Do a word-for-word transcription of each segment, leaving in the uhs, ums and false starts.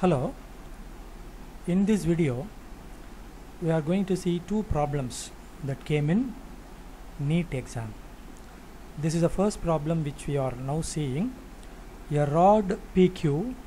Hello, in this video we are going to see two problems that came in NEET exam. This is the first problem which we are now seeing. A rod P Q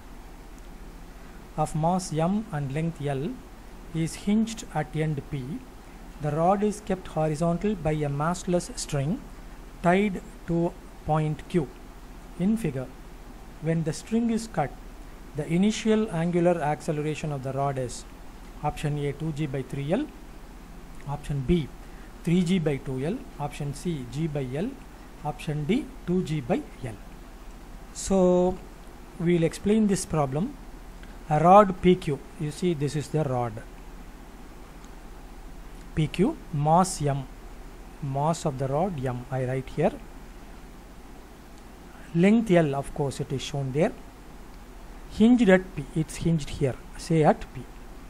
of mass M and length L is hinged at end P. The rod is kept horizontal by a massless string tied to point Q. In figure, when the string is cut, the initial angular acceleration of the rod is option A two g by three L, option B three g by two L, option C g by L, option D two g by L. So we will explain this problem. A rod P Q, you see this is the rod P Q, mass M, mass of the rod M, I write here, length L, of course it is shown there, hinged at P, it's hinged here, say at P.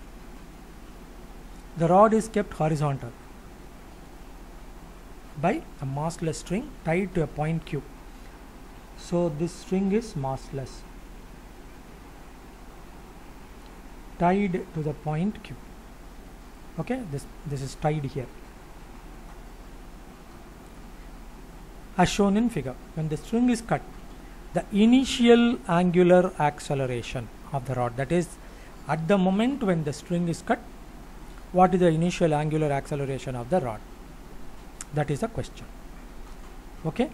The rod is kept horizontal by a massless string tied to a point Q. So this string is massless, tied to the point Q. Okay, this this is tied here as shown in figure. When the string is cut, the initial angular acceleration of the rod, that is at the moment when the string is cut, what is the initial angular acceleration of the rod? That is the question. Okay,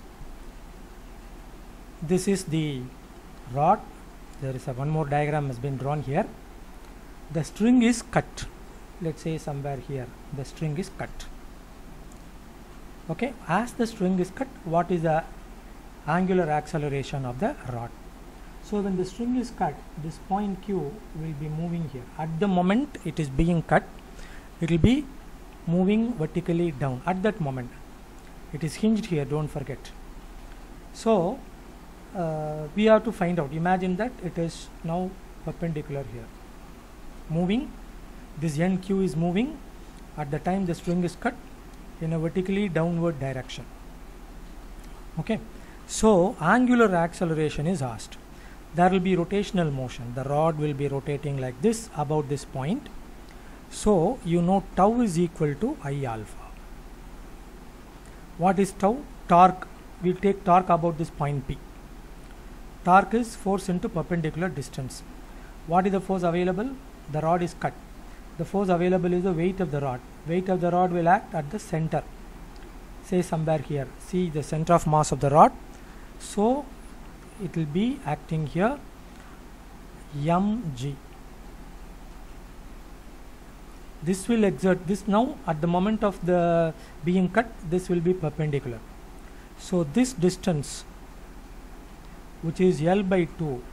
this is the rod. There is a one more diagram has been drawn here. The string is cut, let's say somewhere here the string is cut. Okay, as the string is cut, what is the angular acceleration of the rod? So when the string is cut, this point Q will be moving here. At the moment it is being cut, it will be moving vertically down. At that moment it is hinged here, don't forget. So uh, we have to find out, imagine that it is now perpendicular here, moving, this end Q is moving at the time the string is cut in a vertically downward direction. Okay, so angular acceleration is asked. There will be rotational motion, the rod will be rotating like this about this point. So you know tau is equal to I alpha. What is tau? Torque. We will take torque about this point P. Torque is force into perpendicular distance. What is the force available? The rod is cut. The force available is the weight of the rod. Weight of the rod will act at the center, say somewhere here. See the center of mass of the rod. So it will be acting here, mg. This will exert this now at the moment of the being cut, this will be perpendicular. So this distance, which is L by two,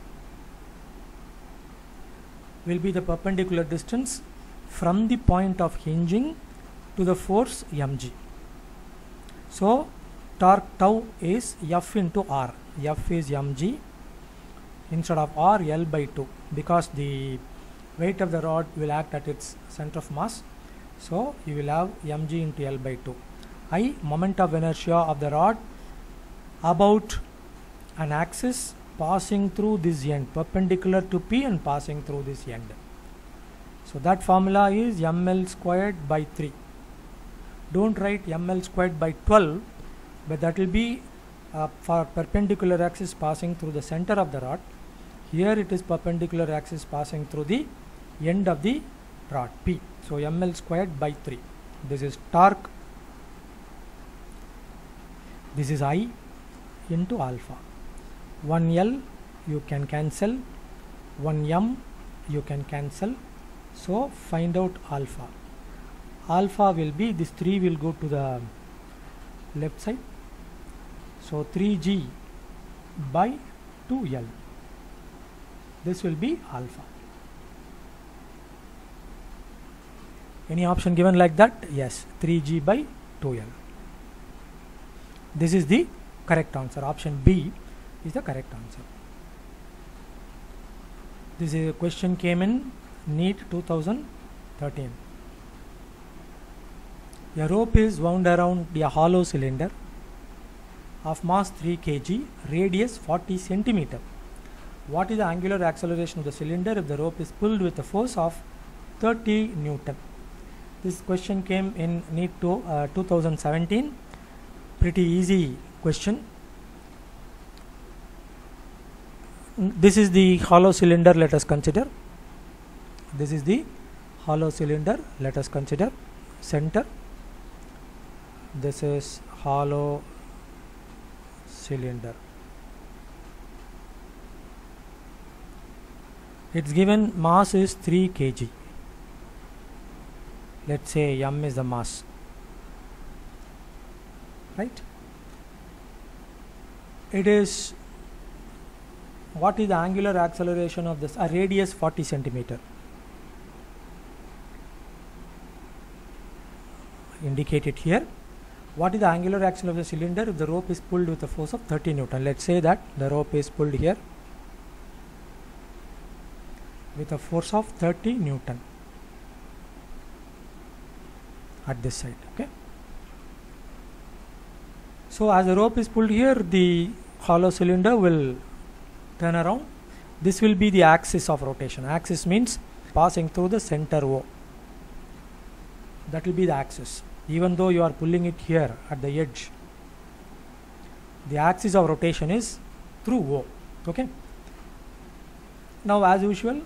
will be the perpendicular distance from the point of hinging to the force mg. So torque tau is F into R. F is mg instead of R, L by two, because the weight of the rod will act at its center of mass. So you will have mg into L by two. I, moment of inertia of the rod about an axis passing through this end, perpendicular to P and passing through this end. So that formula is ml squared by three. Don't write ml squared by twelve, but that will be uh, for perpendicular axis passing through the center of the rod. Here it is perpendicular axis passing through the end of the rod P. So ml squared by three. This is torque. This is I into alpha. one L you can cancel, one M you can cancel. So find out alpha. Alpha will be, this three will go to the left side. So three g by two L. This will be alpha. Any option given like that? Yes, three g by two L. This is the correct answer. Option B is the correct answer. This is a question came in NEET two thousand thirteen. A rope is wound around a hollow cylinder of mass three kilograms, radius forty centimeters. What is the angular acceleration of the cylinder if the rope is pulled with a force of thirty Newton? This question came in NEET to, uh, two thousand seventeen. Pretty easy question. This is the hollow cylinder, let us consider. This is the hollow cylinder, let us consider. Center. This is hollow cylinder. Its given mass is three kilograms. Let's say m is the mass, right? It is, what is the angular acceleration of this? A radius forty centimeter. Indicated here. What is the angular acceleration of the cylinder if the rope is pulled with a force of thirty Newton? Let's say that the rope is pulled here with a force of thirty Newton at this side. Okay. So as the rope is pulled here, the hollow cylinder will turn around. This will be the axis of rotation. Axis means passing through the center O. That will be the axis. Even though you are pulling it here at the edge, the axis of rotation is through O. Okay. Now as usual,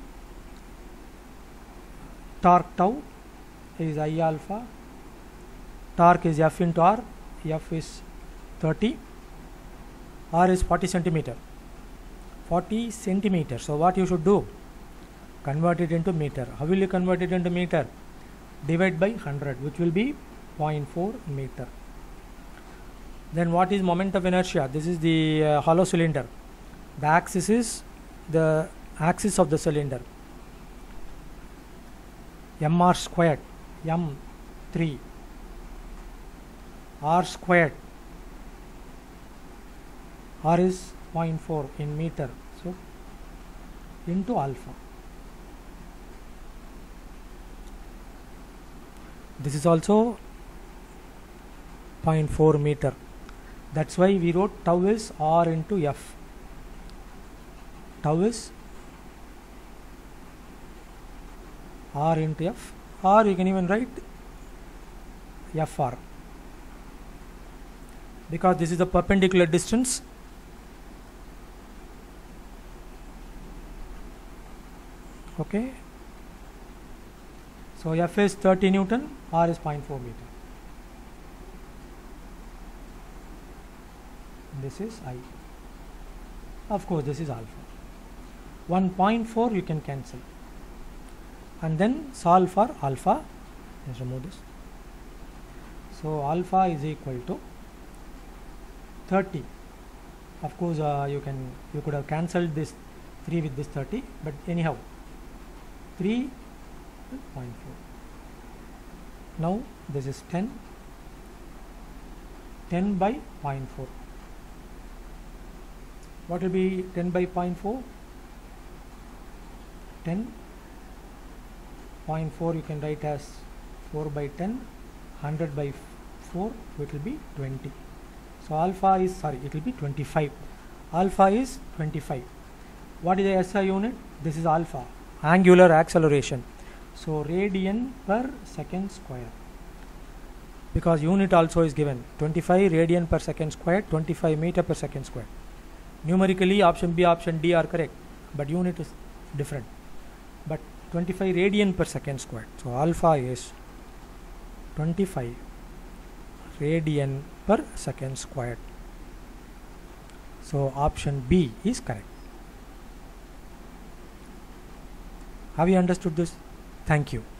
torque tau is I alpha. Torque is F into R. F is thirty. R is forty centimeter. forty centimeter. So what you should do? Convert it into meter. How will you convert it into meter? Divide by one hundred, which will be zero point four meter. Then what is moment of inertia? This is the uh, hollow cylinder. The axis is the axis of the cylinder. Mr squared, m three, r squared, r is zero point four in meter, so into alpha. This is also zero point four meter. That's why we wrote tau is r into f. Tau is r into f, or you can even write fr, because this is the perpendicular distance. Okay, so F is thirty Newton, R is zero point four meter. This is I. Of course, this is alpha. one point four you can cancel, and then solve for alpha. Let's remove this. So alpha is equal to thirty. Of course, uh, you can you could have cancelled this three with this thirty, but anyhow, three point four. Now this is ten. ten by zero point four. What will be ten by zero point four? ten. zero point four you can write as four by ten. one hundred by four, so it will be twenty. So alpha is, sorry, it will be twenty-five. Alpha is twenty-five. What is the S I unit? This is alpha, angular acceleration. So radian per second square, because unit also is given. Twenty-five radian per second square, twenty-five meter per second square. Numerically option B, option D are correct, but unit is different. But twenty-five radian per second square. So alpha is twenty-five radian per second squared. So option B is correct. Have you understood this? Thank you.